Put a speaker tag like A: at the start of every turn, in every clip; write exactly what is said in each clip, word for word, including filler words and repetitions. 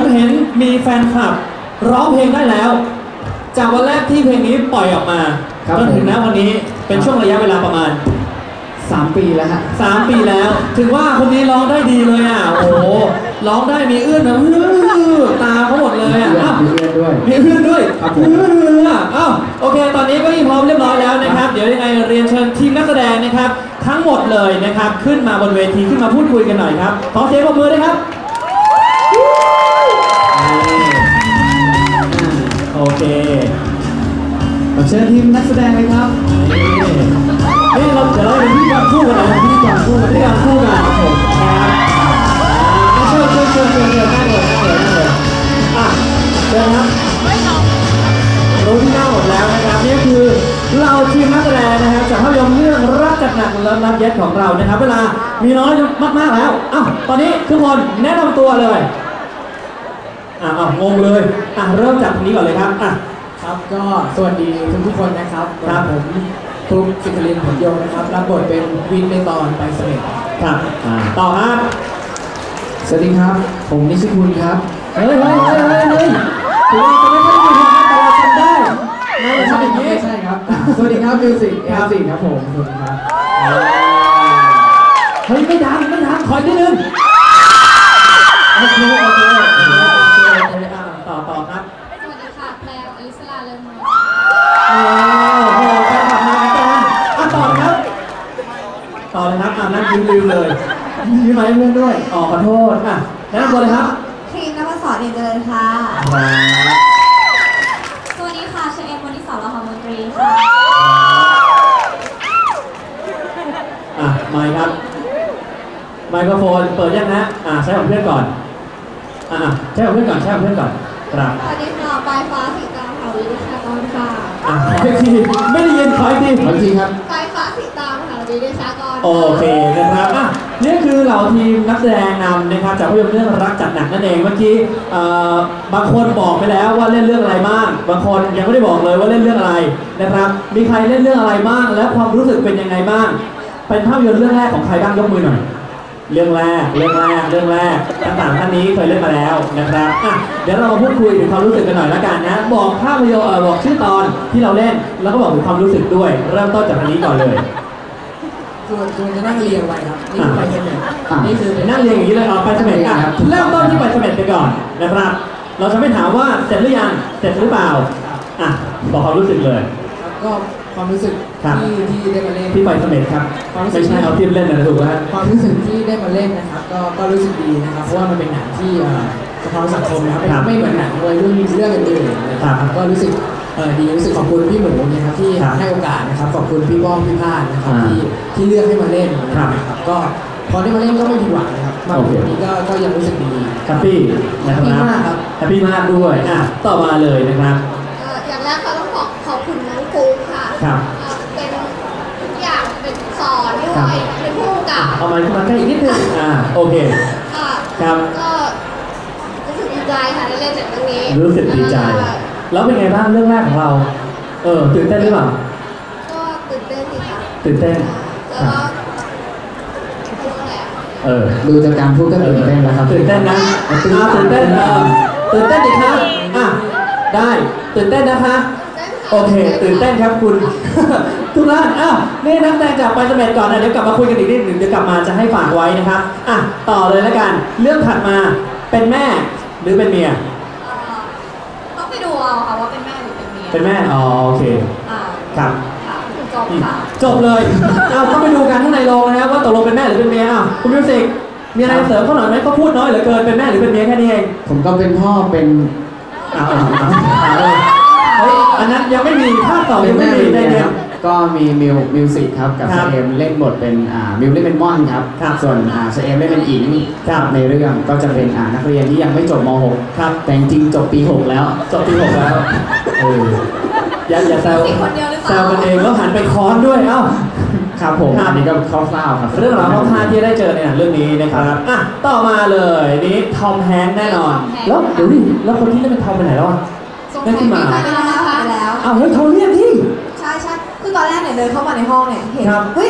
A: เห็นมีแฟนคลับร้องเพลงได้แล้วจากวันแรกที่เพลงนี้ปล่อยออกมาจนถึงณวันนี้เป็นช่วงระยะเวลาประมาณ
B: สามปีแล้วฮะ
A: สามปีแล้วถึงว่าคนนี้ร้องได้ดีเลยอ่ะโอ้โหร้องได้มีเอื้อนนะตาเขาหมดเลยอ่ะ
B: มีเอื้อนด้วย
A: มีเอื้อนด้วยครับผมอ้าวโอเคตอนนี้ก็พร้อมเรียบร้อยแล้วนะครับเดี๋ยวยังไงเรียนเชิญทีมนักแสดงนะครับทั้งหมดเลยนะครับขึ้นมาบนเวทีขึ้นมาพูดคุยกันหน่อยครับขอเสียงปรบมือด้วยครับโอเค
B: เชิญทีมนักแสดงเลยครับ
A: นี่เราเดี๋ยวเราเป็นพิธีกรคู่กันนะพิธีกรคู่กันพิธีกรคู่กันครับผมนะครับเชิญเชิญเชิญเชิญเชิญนั่งเลยนั่งเลยนั่งเลยอ่ะเชิญครับรู้ที่นั่งหมดแล้วนะครับนี่คือเราทีมนักแสดงนะครับจากภาพยนตร์เรื่องรักจัดหนักเลิฟนัดเย็ดของเรานะครับเวลามีน้อยมากๆแล้วอ้าวตอนนี้ทุกคนแนะนำตัวเลยอ่ะอ่ะงงเลยอ่ะเริ่มจากตรงนี้ก่อนเลยครับอ่ะ
B: ครับก็สวัสดีทุกทุกคนนะครับครับผมครูสิคลินผลยงนะครับรับบทเป็นวินในตอนไปเสม็ด
A: ครับต่อครับ
B: สวัสดีครับผมนิชิคุณครับ
A: เฮ้ยเฮ้ยเฮ้ยเฮ้ยเฮ้ยถึงเราจะไม่ค่อยมีความแต่เราทำได้ไม่
B: ใช่
A: ทำอย่างนี้
B: ใช่ครับสวัสดีครับมิวสิกเอลสิครับผมสวัสดีครับ
A: เฮ้ยไม่ดังไม่ดังขออีกนิดนึงโอเคโอเคโอเคโอเคต่อต่อครับ
C: สวัสดีค่ะแพรวอลิสลาเลิศมาก
A: โอ้โหแฟนคลับมากันอ่ะต่อครับต่อเลยครับอ่ะนั่งยิ้มลืมเลยยิ้มไหมเพื่อนด้วยอ๋อขอโทษอ่ะแนะนำตัวเลยครับ
C: ครีมนภศรเดชเจริญค่ะสวัสดีค่ะเชเอมวันที่สองละครมนตรีค่ะ
A: อ่ะไมค์ครับไมโครโฟนเปิดยังนะอ่ะใช้ของเพื่อนก่อนอ่ะใช้ของเพื่อนก่อนใช้ของเพื่อนก่อนครับ
C: สวัสดีค่ะปลายฟ้าสีตามค่ะวิริชากรค่ะ
A: อ่ะขออีกทีไม่ได้ยินขออีกที
B: ขออีกทีครับ
C: ปลายฟ้าสีตามค่ะวิริชากร
A: โอเคนะครับอ่ะนี่คือเหล่าทีมนักแสดงนำนะครับจากภาพยนตร์เรื่องรักจัดหนักนั่นเองเมื่อกี้บางคนบอกไปแล้วว่าเล่นเรื่องอะไรบ้างบางคนยังไม่ได้บอกเลยว่าเล่นเรื่องอะไรนะครับมีใครเล่นเรื่องอะไรบ้างและความรู้สึกเป็นยังไงบ้างเป็นภาพยนตร์เรื่องแรกของใครบ้างยกมือหน่อยเรื่องแรกเรื่องแรกเรื่องแรกต่างๆท่านนี้เคยเล่นมาแล้วนะครับอ่ะเดี๋ยวเรามาพูดคุยถึงความรู้สึกกันหน่อยละกันนะบอกภาพยนตร์บอกชื่อตอนที่เราเล่นแล้วก็บอกถึงความรู้สึกด้วยเริ่มต้นจากอันนี้ก่อนเลย
B: ส่วนส่วนจะนั่งเรียงไปครับนี่ไปเสม็ด
A: นี่คือนั่งเรียงอย่างนี้เลยเอาไปเสม็ดอ่ะเริ่มต้นที่ไปเสม็ดไปก่อนนะครับเราจะไม่ถามว่าเสร็จหรือยังเสร็จหรือเปล่าอ่ะบอกความรู้สึกเลย
B: ก็ความรู้สึกที่ที่ได้มาเล่น
A: ที่ไปเสม็ดครับไม่ใช่เอาที่เล่นนะถูกไหม
B: ความรู้สึกที่ได้มาเล่นนะครับก็ก็รู้สึกดีนะครับเพราะว่ามันเป็นหนังที่สะท้อนสังคมนะครับไม่เหมือนหนังวัยรุ่นเรื่องอื่นๆนะครับก็รู้สึกดีรู้สึกขอบคุณพี่หมูนะครับที่ให้โอกาสนะครับขอบคุณพี่ป้องพี่พาดนะครับที่ที่เลือกให้มาเล่นนะครับก็พอได้มาเล่นก็ไม่ผิดหวังนะครับมาวันนี้ก็ก็ยังรู้สึกดี
A: แฮปปี้นะครับแฮปปี้มากด้วยอ่ะต่อมาเลยนะครับ
C: อย่างแรกก็ต้องขอบขอบคุณน้องกูค่ะเป็นทุกอย่างเป็นสอนด้วยเป็นผู้กำกับ
A: เอามาขึ้นมาใกล้อีกนิดนึงอ่าโอเคครับ
C: ก็รู้สึกดีใจค่ะได้เล่นหนังเรื่องนี้
A: รู้สึกดีใจแล้วเป็นไงบ้างเรื่องแรกของเราเออตื่นเต้นหรือเปล่า
C: ก็ตื่นเต้นสิคะ
A: ตื่นเต้น
C: แล้ว
A: เออ
B: ดูจากการพูดก็ตื่นเต้นแล้วครับ
A: ตื่นเต้นนะตื่นเต้นเออตื่นเต้นดิครับอ่ะได้ตื่นเต้นนะคะโอเคตื่นเต้นครับคุณทุกท่านอ้าวนี่นักแสดงจากไปเสม็ดก่อนนะเดี๋ยวกลับมาคุยกันอีกนิดหนึ่งเดี๋ยวกลับมาจะให้ฝากไว้นะครับอ่ะต่อเลยแล้วกันเรื่องถัดมาเป็นแม่หรือเป็นเมีย
C: ต้องไปดูเอาค่ะว่าเป็นแม่หรือเป็นเมีย
A: เป็นแม่อ๋อโอเคครับ
C: จบค่ะ
A: จบเลยอ้าวต้องไปดูกันข้างในโรงนะครับว่าตกลงเป็นแม่หรือเป็นเมียอ้าวคุณมิวสิกมีอะไรเสริมเขาหน่อยไหมก็พูดน้อยเหลือเกินเป็นแม่หรือเป็นเมียแค่นี้เอง
B: ผมก็เป็นพ่อเป็น
A: อ้าวเฮ้ยอันนั้นยังไม่มีภาคต่อยังไม่มีในเกม
B: ก็มีมิวมิวสิกครับกับเชเอมเล่นบทเป็นอ่ามิวเล่นเป็นม่อนครับส่วนอ่าเชเอมเล่นเป็นอิงในเรื่องก็จะเป็นอ่านักเรียนที่ยังไม่จบม หกครับแต่จริงจบปีหกแล้ว
A: จบปีหกแล้วเอออย่าอย่าแซวแซวกันเองแล้วหันไปค้อนด้วยเอ้า
B: ครับผมอันนี้ก็คร่าวๆครับ
A: เรื่องราวคร่าวๆที่ได้เจอในเรื่องนี้นะครับอ่ะต่อมาเลยนี่ทอมแฮงค์แน่นอนแล้วเดี๋ยวดิแล้วคนที่เล่นเป็นทอมไปไหนแล้วอ่ะ
C: ไม่ขึ้นมาไปแล้วนะคะไปแล้ว
A: อ้าวเฮ้ยเขาเรียกที่
C: ใช่ใช่คือตอนแรกเนี่ยเดินเข้ามาในห้องเนี่ยเห็นเฮ้ยค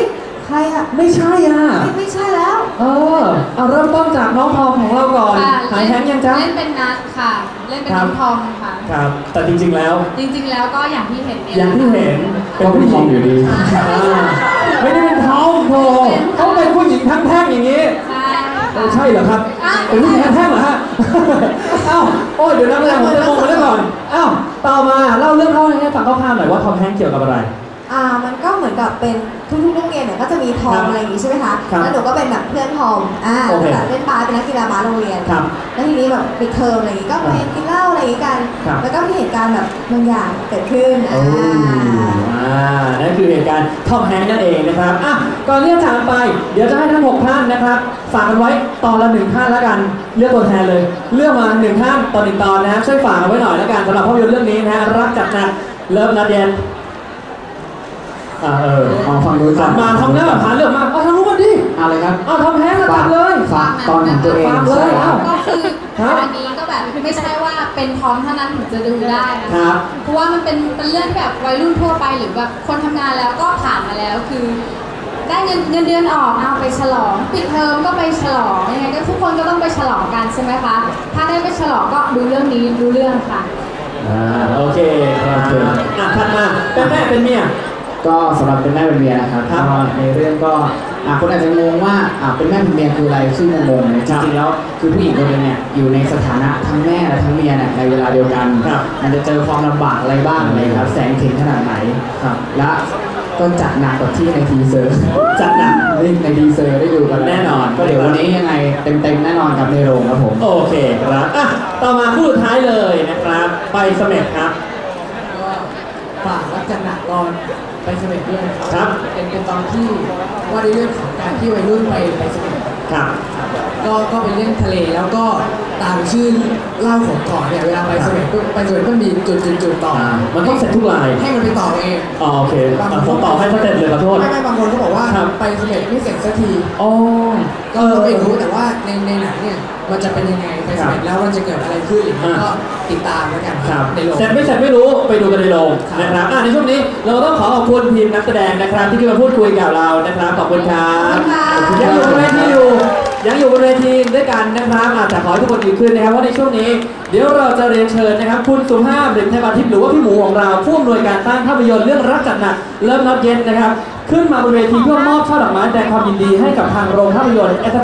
D: ใครอ่ะ
A: ไม่ใช่อ่ะ
D: ไม่ไม่ใช่แล้ว
A: เออเอาเริ่มต้นจากน้องทองของเราก่อน
E: ค่ะ
A: หายแฮงยังจ๊ะ
E: เล่นเป็นนัดค่ะ เล่นเป็น
A: ครับ
E: น้องทองค่ะ
A: ครับแต่จริงๆแล้ว
E: จริงๆ แล้วก็อย่างที่เห็นเนี่ย
A: อย่างที่เห็น
F: ก็เป็นทองอยู่ดี
A: อ่าไม่ได้เป็นทองโธ่เขาเป็นผู้หญิงทั้งแท่งอย่างนี้
E: ใช่
A: เออใช่เหรอครับเป็นผู้หญิงทั้งแท่งเหรอฮะเอ้าโอ้ยเดี๋ยวนักแสดงผมจะงงไปแล้วก่อนเอ้าต่อมาเล่าเรื่องเขาให้ฟังคร่าวๆหน่อยว่าทอมแฮงค์เกี่ยวกับอะไร
D: อ่ามันก็เหมือนกับเป็นทุกๆโรงเรียนเนี่ยก็จะมีทอ
A: ครั
D: ม
A: บ
D: อะไรอย่างงี้ใช่ไหมคะ
A: ครับ
D: แล้วหนูก็เป็นแบบเพื่อนทอมอ่า
A: โอเค
D: แบบเล่นบาสเป็นนักกีฬาบาสโรงเรียน
A: ครับ
D: แล้วทีนี้แบบปิดเทอมอะไรอย่างงี้ก็ไปกินเหล้าอะไรอย่างงี้กัน
A: ครับ
D: แล้วก็มีเหตุการณ์แบบบางอย่างเกิดขึ้น
A: โอ้
D: อ่า
A: อ่านั่นคือเหตุการณ์ทอมแฮงค์นั่นเองนะครับอ่ะก่อนที่จะจากไป เดี๋ยวจะให้ทั้งหกท่านนะครับฝากกันไว้ตอนละหนึ่งท่านแล้วกัน เลือกตัวแทนเลย เลือกมาหนึ่งท่านต่อหนึ่งตอนนะครับช่วยฝากกันไว้หน่อยแล้วกันสำหรับภาพยนตร์เรื่องนี้นะฮะรักจัดหนักเลิฟนัดเย็นอ่าเออ
F: เอาฟังดูก่
A: หั
F: อน
A: นมาทำหน้าแบบหาเรื่องมากเอาทางนู้นมาดิ
F: เอาเลยครับ
A: เอาทำแฮงค์แล้วกันเลย
F: ฝากตอนของตัวเอง
A: ฝากเลย
F: ใช่ครับ
E: ก็คือ
A: ครับ
E: อันนี้ก็แบบไม่ใช่ว่าเป็นทอมเท่านั้นถึงจะดูได้นะ
A: ครั
E: คะ
A: บ
E: เพราะว่ามันเป็นเป็นเรื่องที่แบบวัยรุ่นทั่วไปหรือแบบคนทำงานแล้วก็ผ่านมาแล้วคือ ได้เงินเงินเดือนออกเอาไปฉลองปิดเทอมก็ไปฉลองยังไงก็ทุกคนก็ต้องไปฉลองกันใช่ไหมคะถ้าได้ไปฉลองก็ดูเรื่องนี้ดูเรื่องค่ะ
A: อ่าโอเคครับอ่ะถัดมาเป็นแม่เป็นเมีย
F: ก็สำหรับเป็นแม่เป็นเมียนะครับ
A: ครับ
F: ก็ในเรื่องก็อ่ะคนอาจจะงงว่าอ่ะเป็นแม่เป็นเมียคืออะไรซึ่งงงๆเนี่ยจริงๆแล้วคือผู้หญิงคนหนึงเนี่ยอยู่ในสถานะทั้งแม่และทั้งเมียเนี่ยในเวลาเดียวกัน
A: ครับ
F: มันจะเจอความลำบากอะไรบ้างอะไรครับแสงเข็ญขนาดไหน
A: ครับ
F: และก็จัดหนักกับที่ในทีเซอร์
A: จัดหนัก
F: นี่ในทีเซอร์ได้ดูกันล้ว
A: แน่นอน
F: ก็เดี๋ยววันนี้ยังไงเต็มๆแน่นอนครับในโรงครับผม
A: โอเคครับอ่ะต่อมาคู่สุดท้ายเลยนะครับไปเสม็ดครับ
B: ก็ฝากรักจัดหนักก่อนไปเสม็ดด้วย
A: ครับ
B: เป็นเป็นตอนที่ว่าในเรื่องของการที่วัยรุ่นไปไปเสม็ด
A: ครับ
B: ก็ก็เป็นเรื่องทะเลแล้วก็ตามชื่อเล่าของเกาะเนี่ยเวลาไปเสม็ดปุ๊บไปเสม็ดก็มีจุดจุดจุดต่อ
A: อ่ามันต้องเสร็จทุกลาย
B: ให้มันไปต่อเอง
A: อ๋อโอเคอ่ะผมตอบให้สเต็ปเลยขอโทษ
B: ไม่ไม่บางคนก็บอกว่า
A: ครับ
B: ไปเสม็ดไม่เสร็จสักที
A: อ๋อ
B: ก็ไม่รู้แต่ว่าในในหนังเนี่ยมันจะเป็นยังไงไปเสม็ดแล้วมันจะเกิดอะไรขึ้นอย่างนี้ก็ติดตามแล้วกัน
A: ครับ
B: ในโรง
A: เสร็จไม่เสร็จไม่รู้ไปดูกันในโรง
B: ครับ
A: นะครับอ่ะในช่วงนี้เราต้องขอขอบคุณทีมนักแสดงนะครับที่ขึ้นมาพูดคุยกับเรานะครับขอบคุณครับ
D: ขอบคุณค่ะ
A: ยังอยู่บนเวทีอยู่ยังอยู่บนเวทีด้วยกันนะครับอาจจะขอให้ทุกคนดีขึ้นนะครับเพราะในช่วงนี้เดี๋ยวเราจะเรียนเชิญนะครับคุณสุภาพหรือไทยบาทิพย์หรือว่าพี่หมูของเราผู้อำนวยการสร้างภาพยนตร์เรื่องรักจัดหนักเริ่มนับเย็นนะครับขึ้นมาบนเวทีเพื่อมอบช่อดอกไม้แสดงความยินดีให้กับทางโรงภาพยนตร์